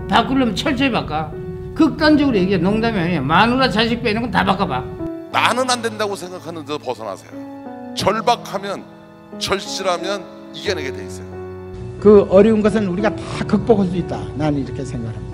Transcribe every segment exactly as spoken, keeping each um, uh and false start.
바꾸려면 철저히 바꿔. 극단적으로 얘기해. 농담이 아니야. 마누라 자식 빼는 건 다 바꿔봐. 나는 안 된다고 생각하는 데서 벗어나세요. 절박하면, 절실하면 이겨내게 돼 있어요. 그 어려운 것은 우리가 다 극복할 수 있다. 나는 이렇게 생각합니다.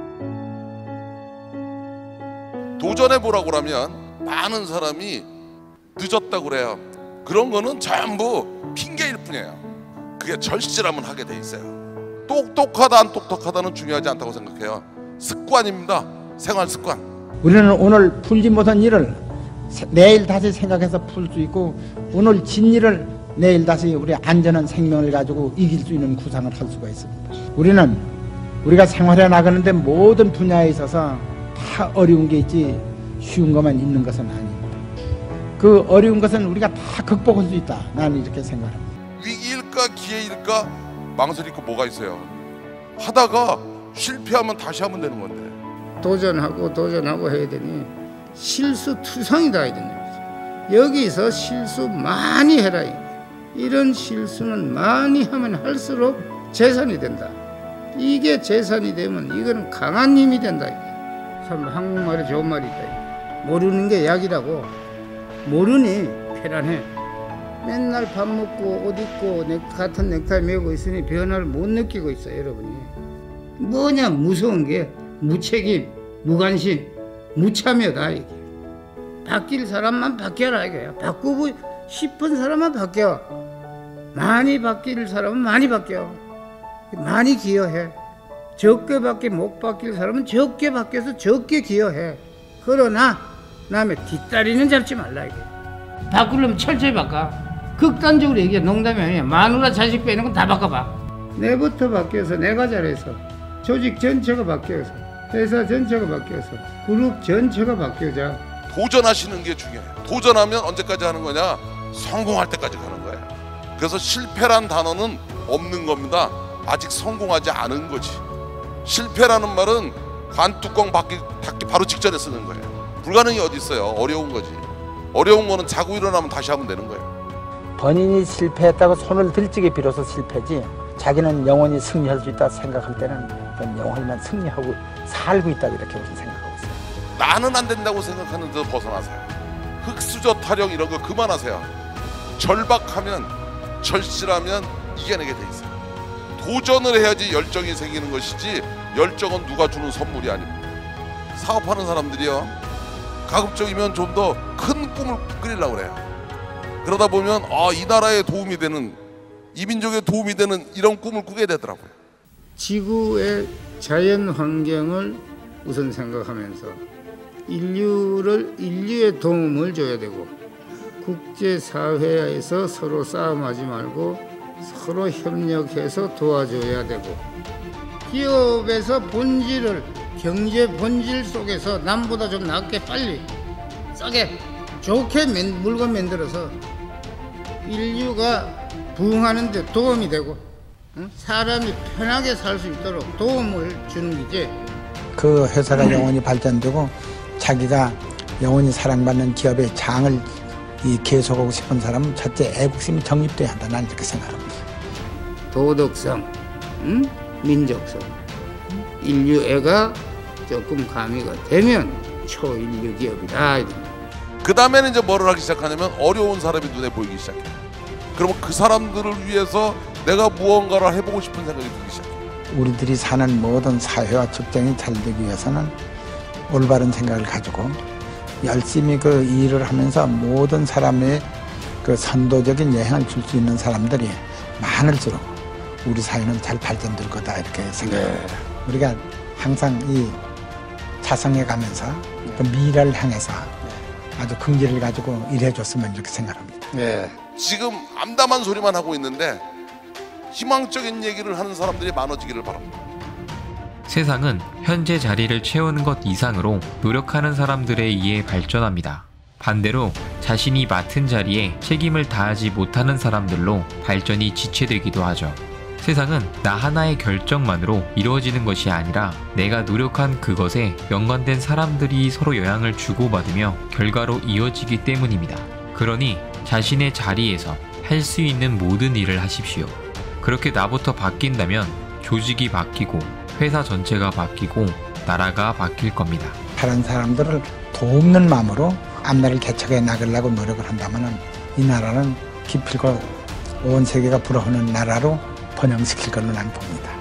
도전해보라고 하면 많은 사람이 늦었다고 그래요. 그런 거는 전부 핑계일 뿐이에요. 그게 절실하면 하게 돼 있어요. 똑똑하다 안 똑똑하다는 중요하지 않다고 생각해요. 습관입니다. 생활 습관. 우리는 오늘 풀지 못한 일을 내일 다시 생각해서 풀 수 있고, 오늘 진 일을 내일 다시 우리 안전한 생명을 가지고 이길 수 있는 구상을 할 수가 있습니다. 우리는 우리가 생활해 나가는데 모든 분야에 있어서 다 어려운 게 있지 쉬운 것만 있는 것은 아닙니다. 그 어려운 것은 우리가 다 극복할 수 있다. 나는 이렇게 생각합니다. 위기일까 기회일까 망설일 거 뭐가 있어요. 하다가 실패하면 다시 하면 되는 건데. 도전하고 도전하고 해야 되니 실수투성이다 해야 되는 거지. 여기서 실수 많이 해라. 이런 실수는 많이 하면 할수록 재산이 된다. 이게 재산이 되면 이거는 강한 힘이 된다. 참 한국말에 좋은 말이 있다. 모르는 게 약이라고. 모르니 편안해. 맨날 밥 먹고 옷 입고 넥, 같은 넥타이 메고 있으니 변화를 못 느끼고 있어. 여러분이 뭐냐 무서운 게 무책임, 무관심, 무참여다. 이게 바뀔 사람만 바뀌어라 이거야. 바꾸고 싶은 사람만 바뀌어. 많이 바뀔 사람은 많이 바뀌어. 많이 기여해. 적게밖에 못 바뀔 사람은 적게 바뀌어서 적게 기여해. 그러나 남의 뒷다리는 잡지 말라 이게. 바꾸려면 철저히 바꿔. 극단적으로 얘기해. 농담이 아니야. 마누라 자식 빼는 건 다 바꿔봐. 내부터 바뀌어서 내가 잘해서 조직 전체가 바뀌어서 회사 전체가 바뀌어서 그룹 전체가 바뀌어져. 도전하시는 게 중요해요. 도전하면 언제까지 하는 거냐? 성공할 때까지 가는 거예요. 그래서 실패란 단어는 없는 겁니다. 아직 성공하지 않은 거지. 실패라는 말은 관뚜껑 닫기, 닫기 바로 직전에 쓰는 거예요. 불가능이 어디 있어요. 어려운 거지. 어려운 거는 자고 일어나면 다시 하면 되는 거예요. 본인이 실패했다고 손을 들찌게 빌어서 실패지, 자기는 영원히 승리할 수 있다 생각할 때는 그건 영원히만 승리하고 살고 있다 이렇게 우리는 생각하고 있어요. 나는 안 된다고 생각하는 데서 벗어나세요. 흑수저 타령 이런 거 그만하세요. 절박하면, 절실하면 이겨내게 돼 있어요. 도전을 해야지 열정이 생기는 것이지 열정은 누가 주는 선물이 아닙니다. 사업하는 사람들이요, 가급적이면 좀 더 큰 꿈을 꾸리려고 그래요. 그러다 보면 아, 이 나라에 도움이 되는, 이 민족에 도움이 되는 이런 꿈을 꾸게 되더라고요. 지구의 자연 환경을 우선 생각하면서 인류를 인류의 도움을 줘야 되고, 국제사회에서 서로 싸움하지 말고 서로 협력해서 도와줘야 되고, 기업에서 본질을, 경제 본질 속에서 남보다 좀 낫게 빨리 싸게 좋게 물건 만들어서 인류가 부흥하는 데 도움이 되고, 응? 사람이 편하게 살 수 있도록 도움을 주는 거지. 그 회사가 영원히 발전되고 자기가 영원히 사랑받는 기업의 장을 이 계속하고 싶은 사람은 첫째 애국심이 정립돼야 한다. 나는 이렇게 생각합니다. 도덕성, 응? 민족성, 인류애가 조금 가미가 되면 초인류 기업이다. 그 다음에는 이제 뭐를 하기 시작하냐면 어려운 사람이 눈에 보이기 시작해요. 그러면 그 사람들을 위해서 내가 무언가를 해보고 싶은 생각이 들기 시작해요. 우리들이 사는 모든 사회와 직장이 잘 되기 위해서는 올바른 생각을 가지고 열심히 그 일을 하면서 모든 사람의 그 선도적인 영향을 줄 수 있는 사람들이 많을수록 우리 사회는 잘 발전될 거다 이렇게 생각합니다. 네. 우리가 항상 이 자성해 가면서 네. 그 미래를 향해서 네. 아주 긍지를 가지고 일해줬으면 이렇게 생각합니다. 네. 지금 암담한 소리만 하고 있는데 희망적인 얘기를 하는 사람들이 많아지기를 바랍니다. 세상은 현재 자리를 채우는 것 이상으로 노력하는 사람들에 의해 발전합니다. 반대로 자신이 맡은 자리에 책임을 다하지 못하는 사람들로 발전이 지체되기도 하죠. 세상은 나 하나의 결정만으로 이루어지는 것이 아니라 내가 노력한 그것에 연관된 사람들이 서로 영향을 주고받으며 결과로 이어지기 때문입니다. 그러니 자신의 자리에서 할 수 있는 모든 일을 하십시오. 그렇게 나부터 바뀐다면 조직이 바뀌고 회사 전체가 바뀌고 나라가 바뀔 겁니다. 다른 사람들을 돕는 마음으로 앞날을 개척해 나가려고 노력을 한다면 이 나라는 기필코 온 세계가 부러워하는 나라로 번영시킬 걸로 난 봅니다.